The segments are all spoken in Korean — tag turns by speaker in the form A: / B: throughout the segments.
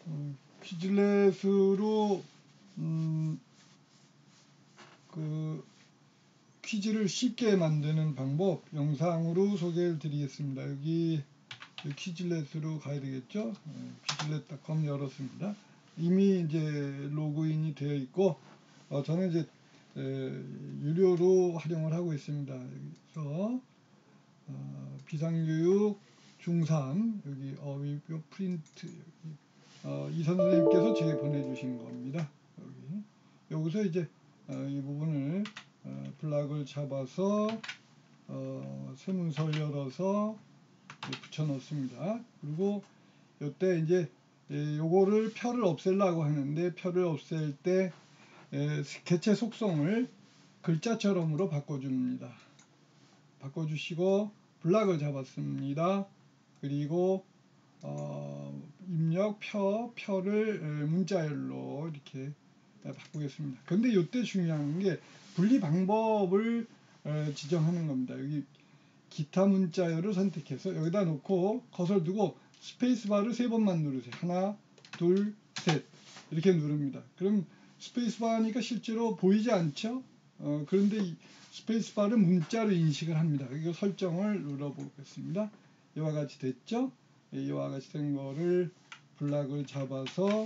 A: 퀴즐렛으로 그 퀴즈를 쉽게 만드는 방법 영상으로 소개를 드리겠습니다. 여기 퀴즐렛으로 가야 되겠죠? 퀴즐렛.com 열었습니다. 이미 이제 로그인이 되어 있고 저는 이제 유료로 활용을 하고 있습니다. 여기서 비상교육 중3 여기 어휘표 프린트 여기 이 선생님께서 제게 보내주신 겁니다. 여기서 이제 이 부분을 플락을 잡아서 새 문서를 열어서 붙여 넣습니다. 그리고 이때 이제 요거를 표를 없애려고 하는데 표를 없앨 때 개체 속성을 글자처럼으로 바꿔줍니다. 바꿔주시고 블락을 잡았습니다. 그리고 입력 표를 문자열로 이렇게 바꾸겠습니다. 근데 이때 중요한 게 분리 방법을 지정하는 겁니다. 여기 기타 문자열을 선택해서 여기다 놓고 커서를 두고 스페이스바를 3번만 누르세요. 하나, 둘, 셋 이렇게 누릅니다. 그럼 스페이스바니까 실제로 보이지 않죠? 그런데 이 스페이스바를 문자로 인식을 합니다. 이거 설정을 눌러보겠습니다. 이와 같이 됐죠? 이와 같이 된 거를 블락을 잡아서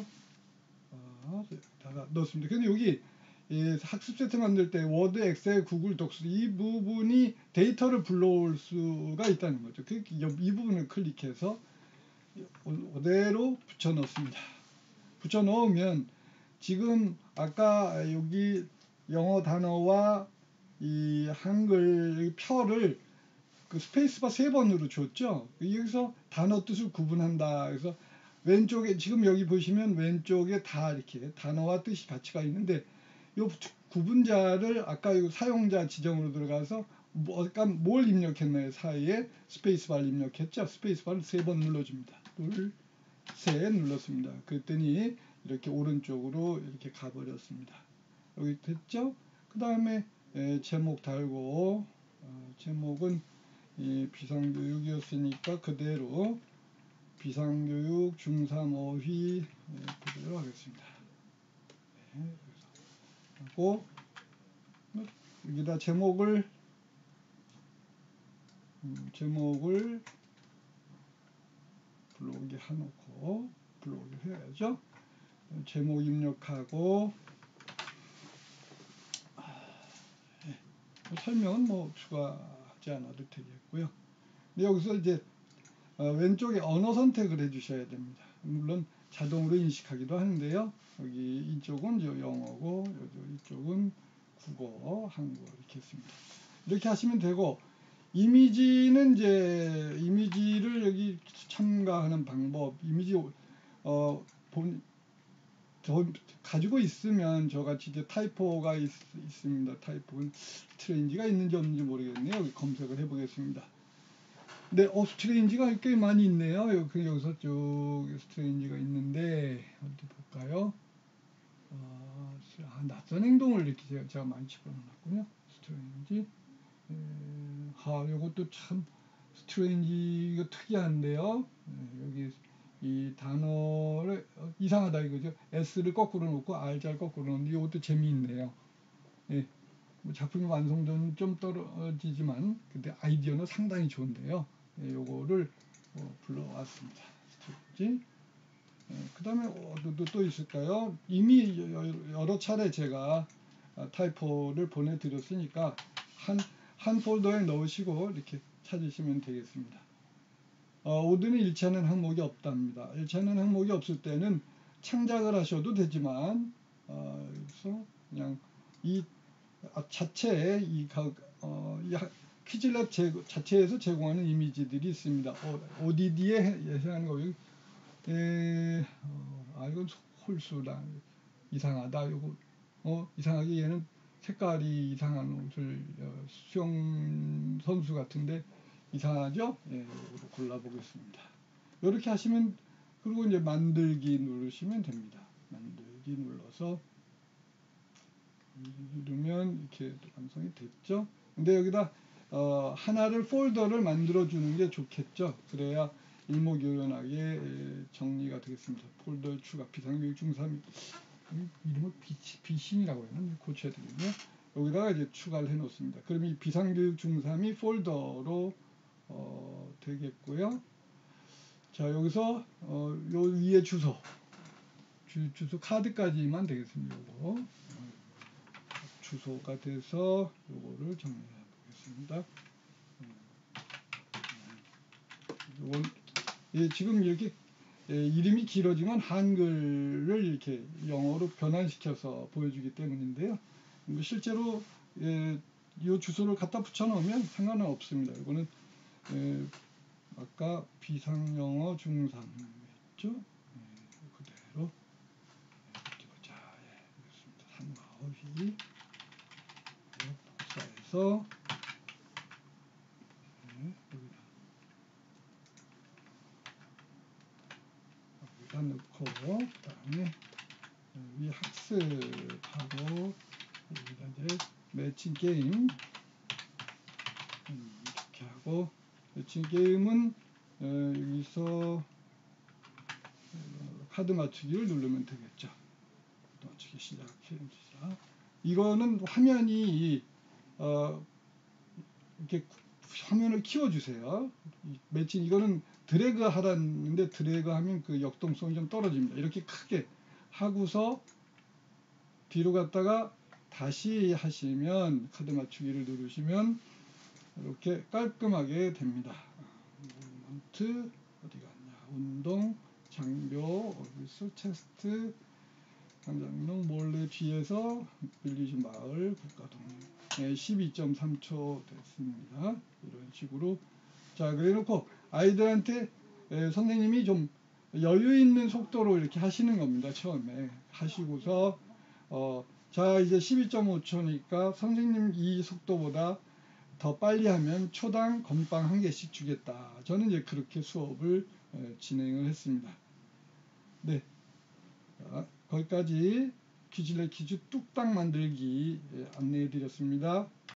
A: 여기다가 넣습니다. 근데 여기 학습 세트 만들 때 워드, 엑셀, 구글 독스 이 부분이 데이터를 불러올 수가 있다는 거죠. 이 부분을 클릭해서 그대로 붙여 넣습니다. 붙여 넣으면 지금 아까 여기 영어 단어와 이 한글 표를 그 스페이스바 3번으로 줬죠. 여기서 단어 뜻을 구분한다. 그래서 왼쪽에 지금 여기 보시면 왼쪽에 다 이렇게 단어와 뜻이 같이 가 있는데 이 구분자를 아까 이 사용자 지정으로 들어가서 아까 뭘 입력했나요? 사이에 스페이스바를 입력했죠. 스페이스바를 3번 눌러줍니다. 둘, 셋 눌렀습니다. 그랬더니 이렇게 오른쪽으로 이렇게 가버렸습니다. 여기 됐죠? 그 다음에 제목 달고 제목은 비상교육이었으니까 그대로 비상교육 중3 어휘 그대로 하겠습니다. 하고 여기다 제목을 불러오게 해놓고 불러오게 해야죠. 제목 입력하고 설명은 뭐 추가하지 않아도 되겠고요. 여기서 이제 왼쪽에 언어 선택을 해주셔야 됩니다. 물론 자동으로 인식하기도 하는데요. 여기 이쪽은 영어고 이쪽은 국어, 한국어 이렇게 했습니다. 이렇게 하시면 되고 이미지는 이제 이미지를 여기 첨가하는 방법 이미지 가지고 있으면 저같이 이제 타이포가 있습니다. 타이포는 스트레인지가 있는지 없는지 모르겠네요. 여기 검색을 해보겠습니다. 네, 스트레인지가 꽤 많이 있네요. 여기서 쭉 스트레인지가 있는데 어디 볼까요? 낯선 행동을 이렇게 제가 많이 집어넣었군요. 스트레인지. 이것도 참 스트레인지가 특이한데요. 여기 이 단어를 이상하다 이거죠. S를 거꾸로 놓고 R자를 거꾸로 놓는데 이것도 재미있네요. 작품이 완성도는 좀 떨어지지만 근데 아이디어는 상당히 좋은데요. 요거를 불러왔습니다. 스트레인지. 그 다음에 또 있을까요? 이미 여러 차례 제가 타이포를 보내드렸으니까 한 폴더에 넣으시고 이렇게 찾으시면 되겠습니다. 오드는 일치하는 항목이 없답니다. 일치하는 항목이 없을 때는 창작을 하셔도 되지만 그래서 그냥 이 자체에 이 퀴즐렛 자체에서 제공하는 이미지들이 있습니다. ODD에 해당하는 거 이건 홀수다. 이상하다. 요거 이상하게 얘는 색깔이 이상한 옷을 수영 선수 같은데 이상하죠? 이거 골라보겠습니다. 이렇게 하시면 그리고 이제 만들기 누르시면 됩니다. 만들기 눌러서 누르면 이렇게 완성이 됐죠? 근데 여기다 하나를 폴더를 만들어 주는 게 좋겠죠? 그래야 일목요연하게 정리가 되겠습니다. 폴더 추가 비상교육 중3 이름을 비신이라고 했나? 고쳐야 되겠네요. 여기다가 이제 추가를 해 놓습니다. 그럼 이 비상교육 중3이 폴더로 되겠고요. 자, 여기서 요 위에 주소 카드까지만 되겠습니다. 요거 주소가 돼서 요거를 정리해 보겠습니다. 요건 지금 이렇게 이름이 길어지면 한글을 이렇게 영어로 변환시켜서 보여주기 때문인데요. 실제로 이 주소를 갖다 붙여 놓으면 상관은 없습니다. 이거는 아까 비상영어 중3 했죠? 그대로 어디 보자. 알겠습니다. 한마어휘 복사해서 여기다 넣고 그다음에 이 학습하고 여기다 이제 매칭 게임 이렇게 하고 매칭 게임은 여기서 카드 맞추기를 누르면 되겠죠. 카드 맞추기 시작. 이거는 화면이 이렇게 화면을 키워주세요. 매칭 이거는 드래그 하라는데 드래그 하면 그 역동성이 좀 떨어집니다. 이렇게 크게 하고서 뒤로 갔다가 다시 하시면 카드 맞추기를 누르시면 이렇게 깔끔하게 됩니다. 모먼트 어디 갔냐? 운동 장교 어디서 체스트 장장롱 몰래 뒤에서 빌리지 마을 국가동 12.3초 됐습니다. 이런 식으로 자 그래놓고 아이들한테 선생님이 좀 여유 있는 속도로 이렇게 하시는 겁니다. 처음에 하시고서 자 이제 12.5초니까 선생님 이 속도보다 더 빨리 하면 초당 건빵 1개씩 주겠다. 저는 이제 그렇게 수업을 진행을 했습니다. 네, 거기까지 퀴즐렛 퀴즈 뚝딱 만들기 안내해 드렸습니다.